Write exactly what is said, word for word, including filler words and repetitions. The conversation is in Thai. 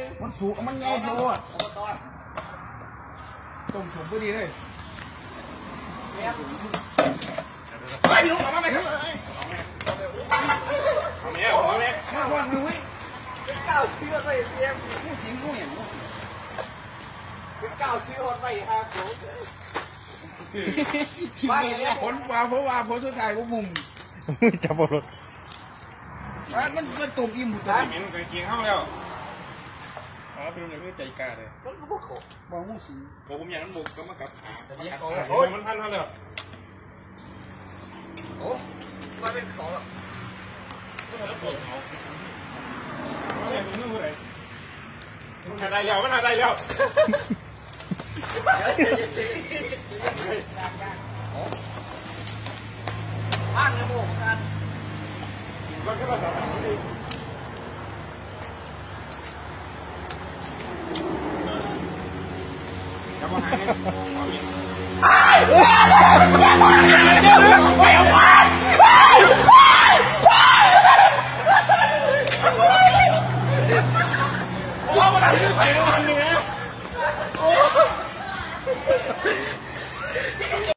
มันสูงมันแง่โตอ่ะต้มสูงก็ดีเลยไปพี่ลุงออกมาไหมครับเอาแม่เอาแม่มาว่างเลยเว้ยเป็นก้าวชื่ออะไรเพียงผู้สิงผู้เห็นผู้สิงเป็นก้าวชื่อคนไปครับผมมาเนี่ยผลว่าเพราะว่าผลสุดท้ายก็มุมจับบอลมันมันตุ่มอิ่มบุตรเหม็นเคยกินเข้าแล้วอ๋อเป็นอย่างนี้ใจกล้าเลยมันก็ขอบางผู้สิงผมอย่างนั้นบุกก็มากับโอ้ยมันพันเท่าเลยโอ้มาเป็นเขาอ่ะเนี่ยมึงนึกอะไรมึงหาได้แล้วมันหาได้แล้วบ้านเลยโม่กันก็แค่ภาษาอังกฤษจะมาหาเนี่ยไอ้เฮ้ยไปเอาบ้านโอ้มันอะไรไปวันนี้นะโอ้